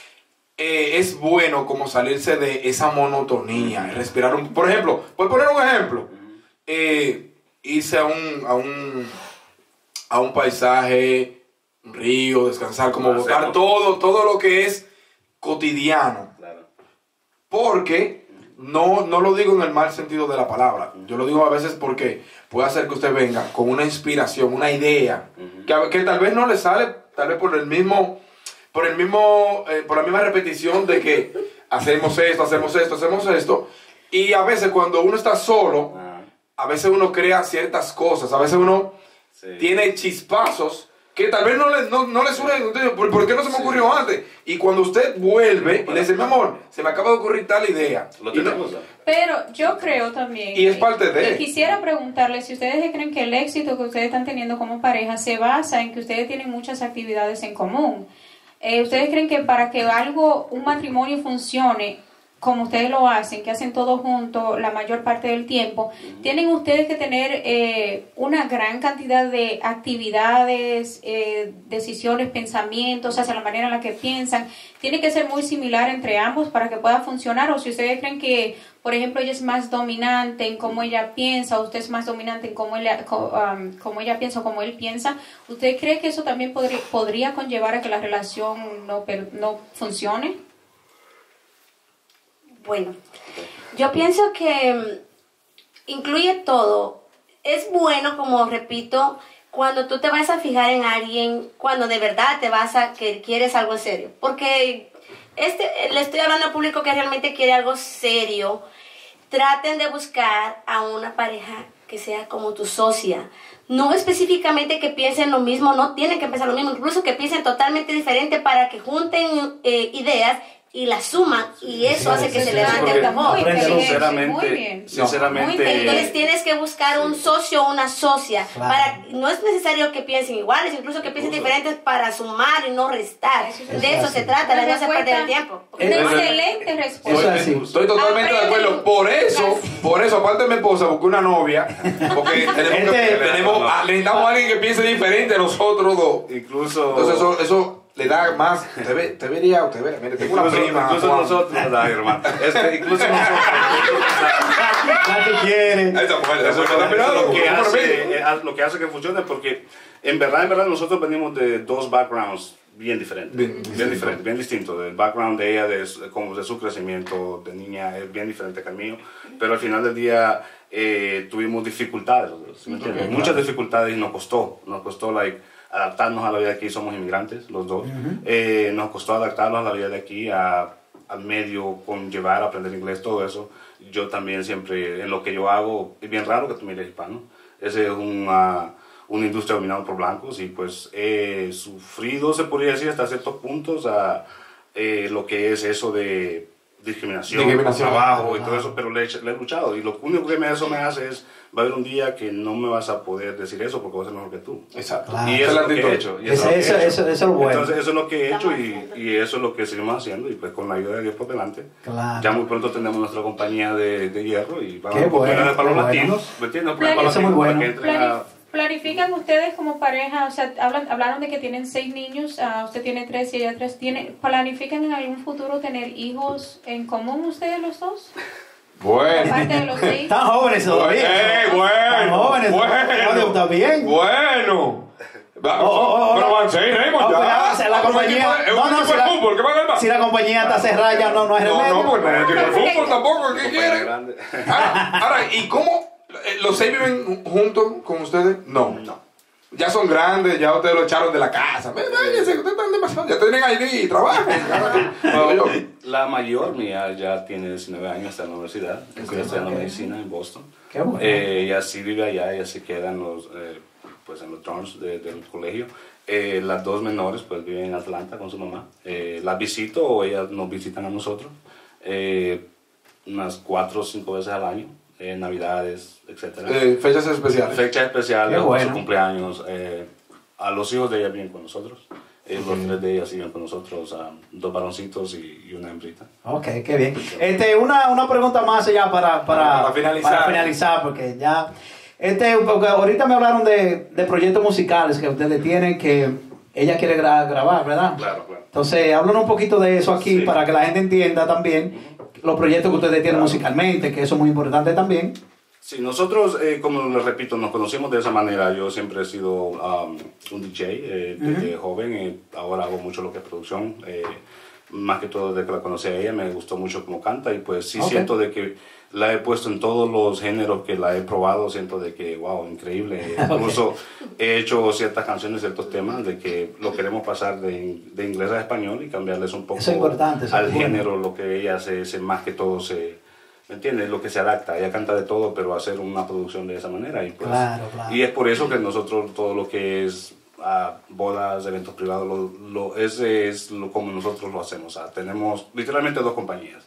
eh, es bueno como salirse de esa monotonía, respirar un... Por ejemplo, voy a poner un ejemplo. Eh, irse a un, a un a un paisaje, un río, descansar, como Ah, botar hacemos. todo, todo lo que es cotidiano. Claro. Porque no, no lo digo en el mal sentido de la palabra. Yo lo digo a veces porque puede hacer que usted venga con una inspiración, una idea, que, a- que tal vez no le sale, tal vez por el mismo, por el mismo, eh, por la misma repetición de que hacemos esto, hacemos esto, hacemos esto. Y a veces cuando uno está solo, Ah, a veces uno crea ciertas cosas, a veces uno sí. tiene chispazos que tal vez no le, no, no le surgen. Usted, ¿Por, por qué no se me Sí. ocurrió antes? Y cuando usted vuelve y le dice, mi amor, se me acaba de ocurrir tal idea. Lo Y no- tenemos, ¿no? Pero yo creo también. Y es parte de. Y quisiera preguntarles si ustedes creen que el éxito que ustedes están teniendo como pareja se basa en que ustedes tienen muchas actividades en común. Eh, ¿Ustedes creen que para que algo, un matrimonio funcione como ustedes lo hacen, que hacen todo junto la mayor parte del tiempo, tienen ustedes que tener eh, una gran cantidad de actividades, eh, decisiones, pensamientos, hacia la manera en la que piensan? ¿Tiene que ser muy similar entre ambos para que pueda funcionar? O si ustedes creen que, por ejemplo, ella es más dominante en cómo ella piensa, o usted es más dominante en cómo ella, co- um, cómo ella piensa o cómo él piensa, ¿usted cree que eso también podría, podría conllevar a que la relación no, per- no funcione? Bueno, yo pienso que mm, incluye todo. Es bueno, como repito, cuando tú te vas a fijar en alguien, cuando de verdad te vas a que quieres algo en serio. Porque este, le estoy hablando al público que realmente quiere algo serio. Traten de buscar a una pareja que sea como tu socia. No específicamente que piensen lo mismo, no tienen que pensar lo mismo, incluso que piensen totalmente diferente para que junten eh, ideas y las suman, y eso hace que se levante el Muy tambor. Aprende inteligente, Sinceramente, muy bien. sinceramente, Muy Entonces tienes que buscar un socio o una socia. Claro. Para, no es necesario que piensen iguales, incluso que piensen diferentes para sumar y no restar. Eso es De eso así. se trata, La no hacer perder el respuesta- tiempo. Una Eh, excelente Eso respuesta. es así. Estoy, estoy totalmente de Aprende. acuerdo. Por eso, por eso, aparte de mi esposa, busqué una novia. Porque tenemos, que- Este- tenemos ah, necesitamos a alguien que piense diferente a nosotros dos. incluso... Entonces eso, eso le da más. Usted, ve, usted vería, usted vería. Mire, tengo una Incluso, prima. incluso Juan. nosotros, ay, hermano, es que incluso nosotros, La que quiere. Esa mujer, eso, esa mujer está es mirando, lo que ¿cómo lo hace, ve? eh, lo que hace que funcione, porque en verdad, en verdad nosotros venimos de dos backgrounds bien diferentes, Bien bien, distinto. diferentes, bien distintos. El background de ella, de, su- como de su crecimiento de niña, es bien diferente que el mío, pero al final del día eh, tuvimos dificultades, ¿sí me entiendes? Ok, Muchas claro. dificultades y nos costó, nos costó like, adaptarnos a la vida de aquí, somos inmigrantes los dos, Eh, nos costó adaptarnos a la vida de aquí, a, al medio, conllevar, aprender inglés, todo eso. Yo también siempre, en lo que yo hago, es bien raro que tú mires hispano, ese es una, una industria dominada por blancos y pues he sufrido, se podría decir, hasta ciertos puntos a eh, lo que es eso de discriminación, Discriminación. trabajo y todo eso, pero le, he- le he luchado. Y lo único que me, eso me hace es, va a haber un día que no me vas a poder decir eso porque vas a ser mejor que tú. Exacto. Claro. Y Y eso es eso la es lo que he actitud. hecho. Y Eso- es lo que he eso- hecho. eso- eso es lo bueno. Entonces, eso es lo que he hecho Estamos y, haciendo. y eso es lo que seguimos haciendo. Y pues con la ayuda de Dios por delante, Claro. ya muy pronto tenemos nuestra compañía de, de hierro y vamos Qué a poner bueno, para los qué bueno. latinos, ¿me entiendes? Plan- Para los Eso es muy latinos, para bueno. que entren a- Planif- ¿Planifican ustedes como pareja? O sea, hablan, hablaron de que tienen seis niños, ah, usted tiene tres y ella tres. ¿Tiene, ¿Planifican en algún futuro tener hijos en común ustedes los dos? Bueno. Aparte de los seis. Están jóvenes todavía. Eh, Están bueno, jóvenes. bueno. Está bien. Bueno. Va- Oh, oh, oh, pero oh. van seis, Raymond, Oh, ya. cuidado, si la Es un compañía- equipo de- es un no, no, equipo si de la- fútbol, ¿qué va a ganar? Si la compañía está cerrada ya no, no hay No, remedio. no, pues no es equipo de fútbol tampoco, ¿qué compañía quieren? grande. Ahora, ahora, ¿y cómo eh, los seis viven juntos con ustedes? No. No. Ya son grandes, ya ustedes lo echaron de la casa. Ven, váyanse, ustedes están demasiado. Ya tienen I D y trabajan. No, Yo- la mayor mía ya tiene diecinueve años, está en la universidad, está estudiando medicina en Boston. Qué bueno. Eh, ella sí vive allá, ella se queda en los, eh, pues en los dorms de- del colegio. Eh, las dos menores pues viven en Atlanta con su mamá. Eh, las visito o ellas nos visitan a nosotros eh, unas cuatro o cinco veces al año, eh, navidades, etcétera. Eh, fechas especiales. Fechas especiales, Qué bueno. su cumpleaños. Eh, a los hijos de ella viven con nosotros. Eh, Los tres de ellas siguen con nosotros, ah, dos varoncitos y, y una hembrita. Ok, qué bien. Este, una, una pregunta más ya para, para, Para finalizar. para finalizar, porque ya. Este, porque ahorita me hablaron de, de proyectos musicales que ustedes tienen que ella quiere gra- grabar, ¿verdad? Claro, claro. Entonces, háblanos un poquito de eso aquí Sí. para que la gente entienda también los proyectos que ustedes tienen musicalmente, que eso es muy importante también. Sí, nosotros, eh, como les repito, nos conocimos de esa manera. Yo siempre he sido um, un D J eh, desde joven. Eh, ahora hago mucho lo que es producción. Eh, más que todo desde que la conocí a ella, me gustó mucho cómo canta. Y pues sí Ok. siento de que la he puesto en todos los géneros que la he probado. Siento de que, wow, increíble. Incluso he hecho ciertas canciones, ciertos temas de que lo queremos pasar de, de inglés a español y cambiarles un poco Eso es importante, eso al es bueno. género, lo que ella hace, se, más que todo se... ¿Me entiendes? Lo que se adapta. Ella canta de todo, pero hacer una producción de esa manera. Y, pues, Claro, claro. y es por eso que nosotros todo lo que es ah, bodas, eventos privados, lo, lo, ese es lo, como nosotros lo hacemos. O sea, tenemos literalmente dos compañías.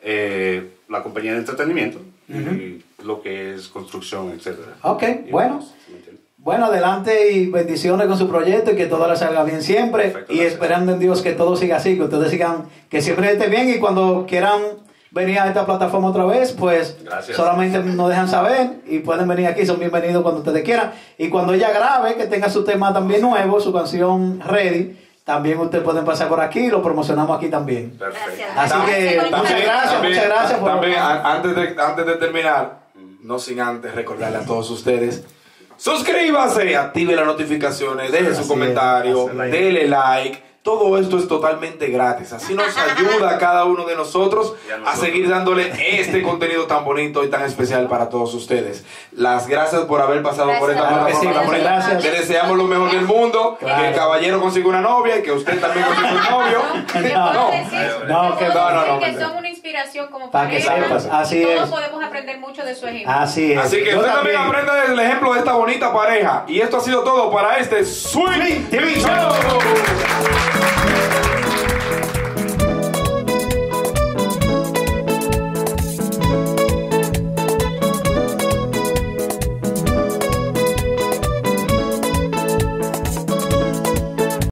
Eh, la compañía de entretenimiento y lo que es construcción, etcétera. Ok, Y bueno. pues, ¿me entiendes? Bueno, adelante y bendiciones con su proyecto y que todo le salga bien siempre. Perfecto, y gracias. esperando en Dios que todo siga así, que ustedes sigan, que siempre esté bien y cuando quieran venir a esta plataforma otra vez, pues Gracias. solamente nos dejan saber y pueden venir aquí, son bienvenidos cuando ustedes quieran. Y cuando ella grabe, que tenga su tema también nuevo, su canción ready, también ustedes pueden pasar por aquí y lo promocionamos aquí también. Perfecto. Gracias. Así que También- muchas gracias, También- muchas gracias por También, a- antes de, antes de terminar, no sin antes recordarle a todos ustedes, suscríbase, active las notificaciones, deje Así su es, comentario, hace like. dele like. Todo esto es totalmente gratis. Así nos ayuda a cada uno de nosotros Y a a nosotros. seguir dándole este contenido tan bonito y tan especial para todos ustedes. Las gracias por haber pasado por esta Gracias. Claro que sí, plataforma. muchas gracias. Le deseamos lo mejor del mundo, Claro. que el caballero consiga una novia y que usted también consiga un novio. ¿Qué No, puedo decir? no, que- Puedo no, no, decir no, que no. son una inspiración como Para que pareja. sepas, así Todos es. podemos aprender mucho de su ejemplo. Así es. Así que Yo usted también también. aprenda del ejemplo de esta bonita pareja. Y esto ha sido todo para este Swing T V Show.